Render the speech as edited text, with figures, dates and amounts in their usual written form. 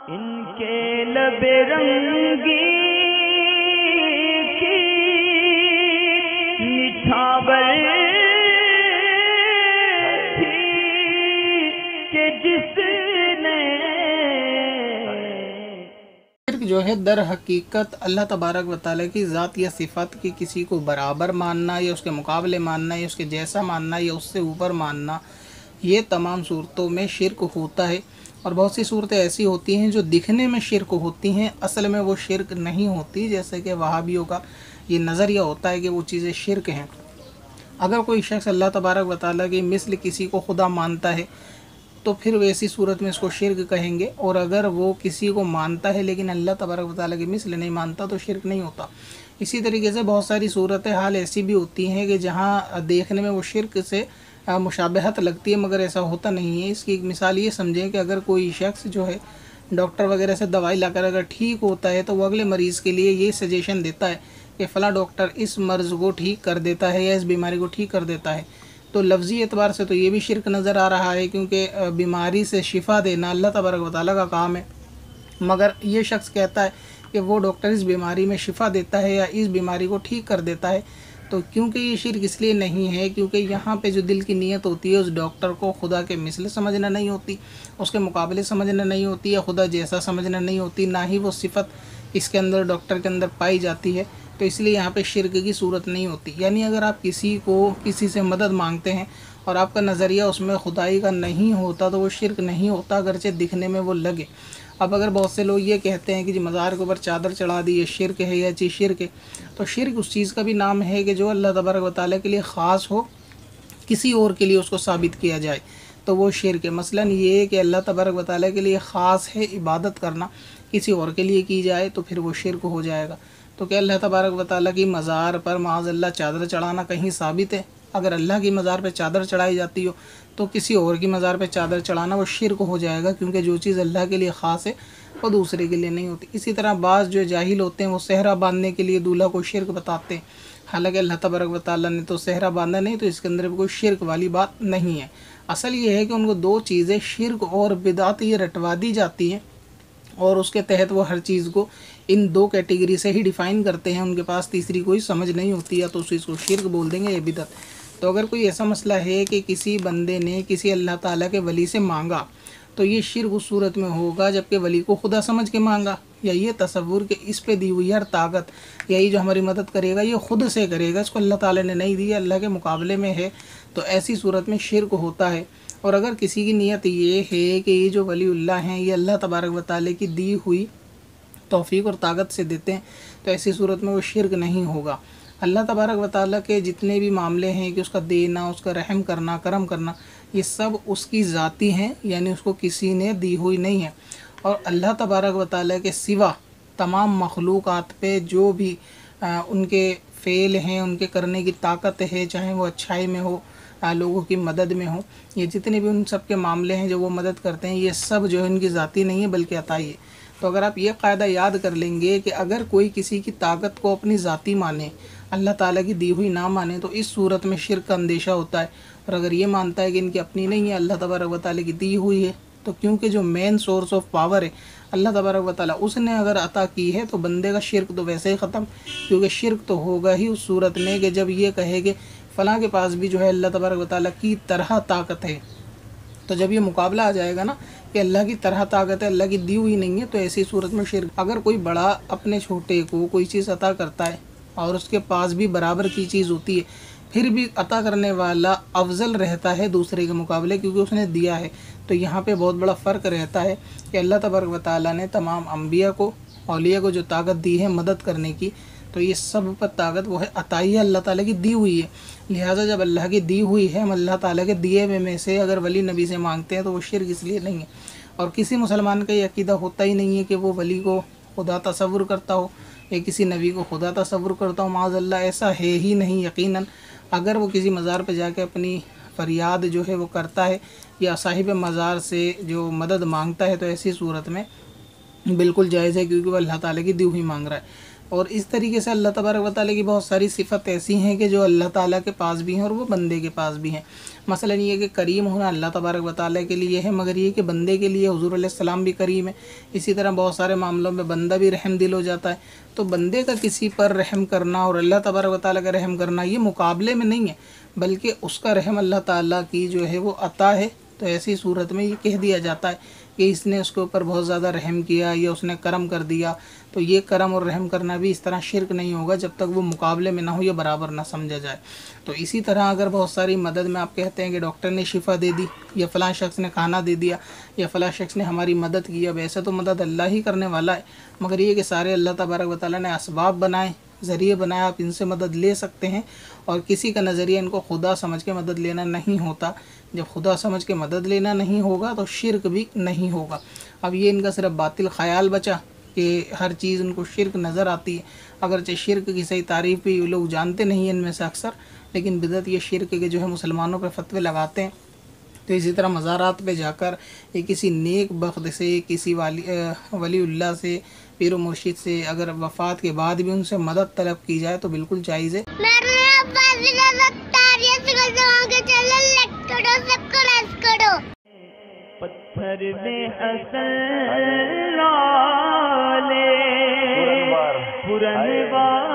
इनके लबे रंगी की निछावर थी कि जिसने जो है दर हकीकत अल्लाह तबारक व तआला की ज़ात या सिफ़ात की किसी को बराबर मानना या उसके मुकाबले मानना या उसके जैसा मानना या उससे ऊपर मानना, ये तमाम सूरतों में शिरक होता है। और बहुत सी सूरतें ऐसी होती हैं जो दिखने में शिरक होती हैं, असल में वो शिरक नहीं होती। जैसे कि वहाबियों का ये नज़रिया होता है कि वो चीज़ें शिरक हैं। अगर कोई शख्स अल्लाह तबारक व तआला की मिस्ल किसी को खुदा मानता है तो फिर वैसी सूरत में इसको शिरक कहेंगे। और अगर वो किसी को मानता है लेकिन अल्लाह तबारक व तआला की मिस्ल नहीं मानता तो शिरक नहीं होता। इसी तरीके से बहुत सारी सूरतें हाल ऐसी भी होती हैं कि जहाँ देखने में वो शिरक से मुशाबहत लगती है मगर ऐसा होता नहीं है। इसकी एक मिसाल ये समझें कि अगर कोई शख्स जो है डॉक्टर वगैरह से दवाई लाकर अगर ठीक होता है तो वो अगले मरीज़ के लिए ये सजेशन देता है कि फ़लाँ डॉक्टर इस मर्ज़ को ठीक कर देता है या इस बीमारी को ठीक कर देता है। तो लफ्ज़ी एतबार से तो ये भी शिरक नज़र आ रहा है, क्योंकि बीमारी से शिफा देना अल्लाह तबारक व तआला का काम है। मगर ये शख्स कहता है कि वो डॉक्टर इस बीमारी में शिफा देता है या इस बीमारी को ठीक कर देता है। तो क्योंकि ये शिरक इसलिए नहीं है क्योंकि यहाँ पे जो दिल की नीयत होती है उस डॉक्टर को खुदा के मिसल समझना नहीं होती, उसके मुकाबले समझना नहीं होती या खुदा जैसा समझना नहीं होती, ना ही वो सिफत इसके अंदर डॉक्टर के अंदर पाई जाती है। तो इसलिए यहाँ पे शिरक की सूरत नहीं होती। यानी अगर आप किसी से मदद मांगते हैं और आपका नज़रिया उसमें खुदाई का नहीं होता तो वो शिरक नहीं होता, अगरचे दिखने में वो लगे। अब अगर बहुत से लोग ये कहते हैं कि जी मज़ार के ऊपर चादर चढ़ा दी, ये शिरक है, यह चीज़ शिरक है, तो शिरक उस चीज़ का भी नाम है कि जो अल्लाह तबारक व तआला के लिए ख़ास हो, किसी और के लिए उसको साबित किया जाए तो वो शिरक है। मसलन ये है कि अल्लाह तबारक व तआला के लिए ख़ास है इबादत करना, किसी और के लिए की जाए तो फिर वो शिरक हो जाएगा। तो क्या अल्लाह तबारक व तआला की मज़ार पर माज़अल्लाह चादर चढ़ाना कहीं साबित है? अगर अल्लाह की मज़ार पे चादर चढ़ाई जाती हो तो किसी और की मज़ार पे चादर चढ़ाना वो शिरक हो जाएगा, क्योंकि जो चीज़ अल्लाह के लिए ख़ास है वो दूसरे के लिए नहीं होती। इसी तरह बाज़ जो जाहिल होते हैं वो सेहरा बांधने के लिए दूल्हा को शिरक बताते हैं, हालांकि अल्लाह तबारक व तआला ने तो सेहरा बांधा नहीं, तो इसके अंदर भी कोई शिरक वाली बात नहीं है। असल ये है कि उनको दो चीज़ें शिरक और बिदात ये रटवा दी जाती हैं और उसके तहत वो हर चीज़ को इन दो कैटेगरी से ही डिफ़ाइन करते हैं। उनके पास तीसरी कोई समझ नहीं होती, या तो उस चीज़ को शिरक बोल देंगे या बिदअत। तो अगर कोई ऐसा मसला है कि किसी बंदे ने किसी अल्लाह ताला के वली से मांगा तो ये शिरक उस सूरत में होगा जबकि वली को खुदा समझ के मांगा, या ये तसव्वुर कि इस पे दी हुई हर ताकत यही जो हमारी मदद करेगा ये खुद से करेगा, इसको अल्लाह ताला ने नहीं दी, अल्लाह के मुकाबले में है, तो ऐसी सूरत में शिरक होता है। और अगर किसी की नीयत ये है कि ये जो वलीउल्लाह हैं ये अल्लाह तबारक व तआला की दी हुई तौफीक और ताकत से देते हैं तो ऐसी सूरत में वो शिरक नहीं होगा। अल्लाह तबारक व तआला के जितने भी मामले हैं कि उसका देना, उसका रहम करना, करम करना, ये सब उसकी ज़ाती हैं, यानी उसको किसी ने दी हुई नहीं है। और अल्लाह तबारक व तआला के सिवा तमाम मखलूक़ात पे जो भी उनके फ़ेल हैं, उनके करने की ताकत है, चाहे वो अच्छाई में हो, लोगों की मदद में हो, ये जितने भी उन सब के मामले हैं जो वो मदद करते हैं, ये सब जो है उनकी ज़ाती नहीं है बल्कि अताई है। तो अगर आप ये कायदा याद कर लेंगे कि अगर कोई किसी की ताकत को अपनी ज़ाती माने, अल्लाह ताला की दी हुई ना माने, तो इस सूरत में शिरक का अंदेशा होता है। और अगर ये मानता है कि इनकी अपनी नहीं है, अल्लाह तबारक व तआला की दी हुई है, तो क्योंकि जो मेन सोर्स ऑफ पावर है अल्लाह तबारक व तआला, उसने अगर अता की है तो बंदे का शिरक तो वैसे ही ख़त्म, क्योंकि शिरक तो होगा ही उस सूरत में कि जब ये कहे कि फ़लाँ के पास भी जो है अल्लाह तबारक व तआला की तरह ताकत है। तो जब ये मुकाबला आ जाएगा ना कि अल्लाह की तरह ताकत है, अल्लाह की दी हुई नहीं है, तो ऐसी सूरत में शिरक। अगर कोई बड़ा अपने छोटे को कोई चीज़ अता करता है और उसके पास भी बराबर की चीज़ होती है, फिर भी अता करने वाला अफजल रहता है दूसरे के मुकाबले क्योंकि उसने दिया है, तो यहाँ पे बहुत बड़ा फ़र्क रहता है कि अल्लाह तबारक व तआला ने तमाम अम्बिया को, औलिया को जो ताकत दी है मदद करने की, तो ये सब पर ताकत वो है अताई अल्लाह ताला की दी हुई है। लिहाजा जब अल्लाह की दी हुई है, हम अल्लाह ताला के दिए हुए में से अगर वली नबी से मांगते हैं तो वो शिरक इसलिए नहीं है। और किसी मुसलमान का ये अकीदा होता ही नहीं है कि वो वली को खुदा तसव्वुर करता हो या किसी नबी को खुदा तसव्वुर करता हो, माज़अल्लाह ऐसा है ही नहीं। यकीनन अगर वो किसी मज़ार पर जाके अपनी फ़रियाद जो है वो करता है या साहिब मज़ार से जो मदद मांगता है तो ऐसी सूरत में बिल्कुल जायज़ है, क्योंकि वह अल्लाह ताला की दी हुई मांग रहा है। और इस तरीके से अल्लाह तबारक व तआला की बहुत सारी सिफ़त ऐसी हैं कि जो अल्लाह ताला के पास भी हैं और वो बंदे के पास भी हैं। मसलन ये कि करीम होना अल्लाह तबारक व तआला के लिए है, मगर ये कि बंदे के लिए हुज़ूर अलैहिस्सलाम भी करीम है। इसी तरह बहुत सारे मामलों में बंदा भी रहम दिल हो जाता है। तो बंदे का किसी पर रहम करना और अल्लाह तबारक व तआला का रहम करना ये मुकाबले में नहीं है, बल्कि उसका रहम अल्लाह ताला की जो है वो अता है। तो ऐसी सूरत में ये कह दिया जाता है कि इसने उसके ऊपर बहुत ज़्यादा रहम किया या उसने करम कर दिया। तो ये करम और रहम करना भी इस तरह शिरक नहीं होगा जब तक वो मुकाबले में ना हो या बराबर ना समझा जाए। तो इसी तरह अगर बहुत सारी मदद में आप कहते हैं कि डॉक्टर ने शिफा दे दी या फ़लाँ शख्स ने खाना दे दिया या फ़लाँ शख्स ने हमारी मदद की, अब ऐसे तो मदद अल्लाह ही करने वाला है, मगर ये कि सारे अल्लाह तबारक व तआला ने असबाब बनाए, ज़रिए बनाया, आप इनसे मदद ले सकते हैं। और किसी का नज़रिया इनको खुदा समझ के मदद लेना नहीं होता। जब खुदा समझ के मदद लेना नहीं होगा तो शिरक भी नहीं होगा। अब ये इनका सिर्फ बातिल ख्याल बचा कि हर चीज़ उनको शिरक नज़र आती है, अगरचे शिरक की सही तारीफ़ भी लोग जानते नहीं हैं इनमें से अक्सर, लेकिन बिदअत ये शिरक के जो है मुसलमानों पर फतवे लगाते हैं। तो इसी तरह मज़ारात पे जाकर ये किसी नेक बख्त से, किसी वलीउल्लाह से, पीर व मुर्शिद से अगर वफ़ात के बाद भी उनसे मदद तलब की जाए तो बिल्कुल जायज़ है। पत्थर में हसन लाले पुरनवार